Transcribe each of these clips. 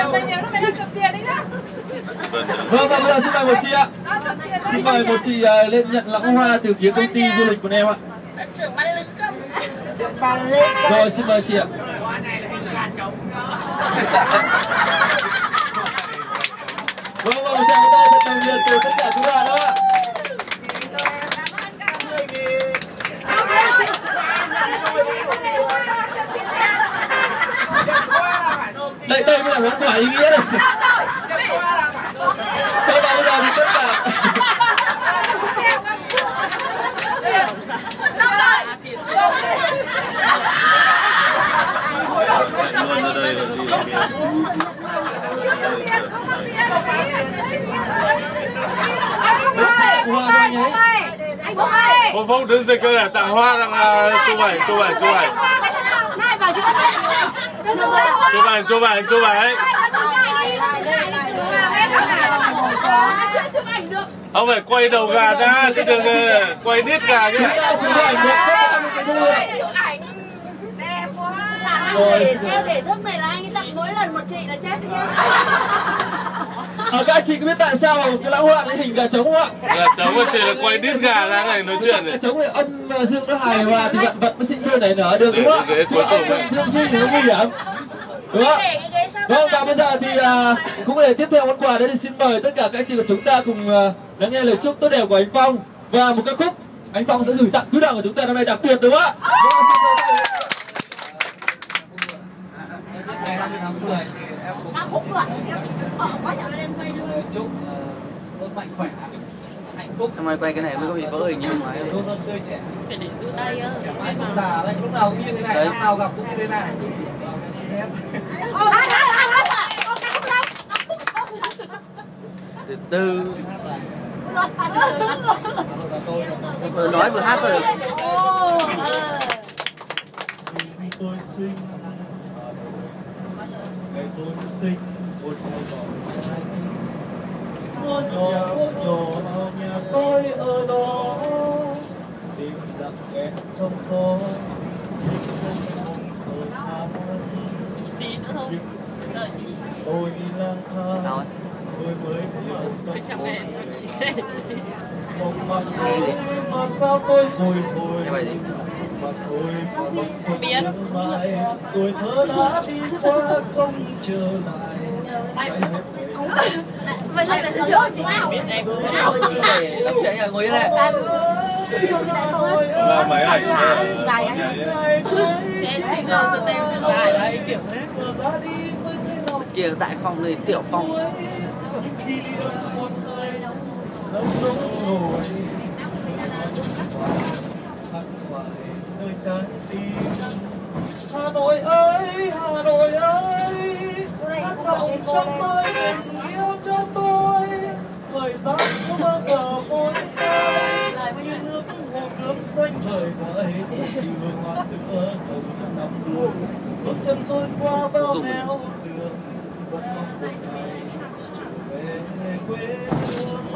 mày nhớ là mày đang cầm tiền đấy nhá. Vâng, và bây giờ xin mời một chị ạ. Xin mời một chị lên nhận lãng hoa từ phía công ty du lịch của em ạ. Trưởng ban lữ cấp. Rồi, xin mời chị ạ. Vâng, một tràng tay thật nồng nhiệt từ tất cả chúng ta đó ạ. Đây mới là món quà ý nghĩa này. Thôi bây giờ thì tất cả Cô Phúc đứng dịch cơ là tặng hoa đang chụp ảnh. Chụp ảnh. Không phải quay đầu gà ra, chứ đừng quay đít gà chứ. Theo thể thức này là anh ấy tặng mỗi lần một chị là chết đấy nhá. Các anh chị có biết tại sao mà cái lãng hoa cái hình gà trống không ạ? Gà trống mà chỉ là quay đít gà ra này nói chuyện này. Gà trống thì âm dương nó hài hòa thì vận mới sinh sôi nảy nở được đúng không ạ? Dương sinh thì nó nguy hiểm. Đúng không? Vâng, và bây giờ thì cũng để tiếp theo món quà đấy thì xin mời tất cả các anh chị của chúng ta cùng lắng nghe lời chúc tốt đẹp của anh Phong và một ca khúc anh Phong sẽ gửi tặng quý đoàn của chúng ta năm nay đặc biệt đúng không ạ? Đã khúc rồi. Quá nhỏ lên quay nữa. Chúc mạnh khỏe, hạnh phúc. Xong rồi quay cái này mới có bị vỡ hình như ngoài. Luôn luôn tươi trẻ. Phải để giữ tay á. Anh không già đây, lúc nào cũng như thế này, lúc nào gặp cũng như thế này. Từ từ. Vừa nói vừa hát rồi. Tôi sinh, ngày tôi sinh, một ngôi nhỏ nhà tôi ở đó, tìm lặng nghe trong gió, Tí nữa thôi. tôi đi lang thang, tôi mới hiểu Phải chăm em cho chị. một mặt tôi mà sao tôi bồi hồi. Cái bài gì? Biết. Tuổi thơ đã đi qua không trở lại. Vậy là phải thử chị nào. Lắm chuyện nhà ngồi như này. Là mấy ảnh Chị bài anh. Em sinh ra từ em cái bài đấy kiểu thế. Kia Đại Phong này, Tiểu Phong. Hà Nội ơi, Hà Nội ơi, hát vọng trong tôi tình yêu cho tôi. Thời gian không bao giờ vội phai, như nước hồ gươm xanh vời vợi, như hương hoa sữa nồng nằm đường. Bước chân trôi qua bao nẻo đường, vẫn mong một ngày trở về quê hương.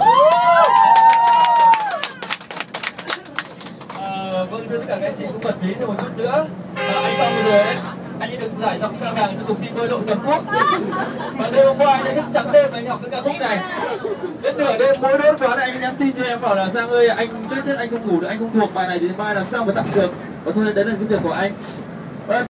Vâng, thưa tất cả các anh chị cũng bật mí thêm một chút nữa. Anh Phong vừa rồi đấy, anh ấy được giải giọng ca vàng cho cuộc thi bơi lội toàn quốc. Và đêm hôm qua anh ấy thức trắng đêm anh học cái ca khúc này. Đến nửa đêm mỗi đốt quá này anh nhắn tin cho em bảo là Giang ơi, anh chết anh không ngủ được, anh không thuộc bài này thì mai làm sao mà tặng được. Và thôi đấy là cái việc của anh.